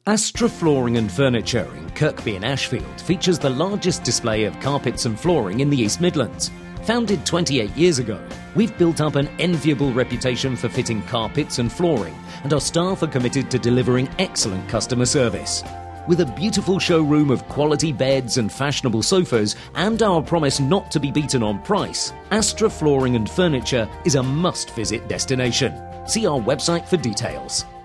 Astra Flooring and Furniture in Kirkby in Ashfield features the largest display of carpets and flooring in the East Midlands. Founded 28 years ago, we've built up an enviable reputation for fitting carpets and flooring, and our staff are committed to delivering excellent customer service. With a beautiful showroom of quality beds and fashionable sofas, and our promise not to be beaten on price, Astra Flooring and Furniture is a must-visit destination. See our website for details.